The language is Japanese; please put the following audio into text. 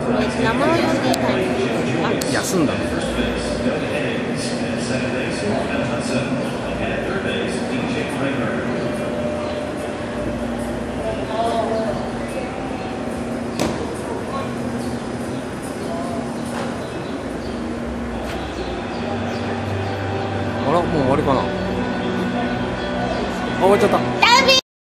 名前を呼んでいいタイミングですか？ 休んだの。あら、もう終わりかな。あ、終わっちゃった。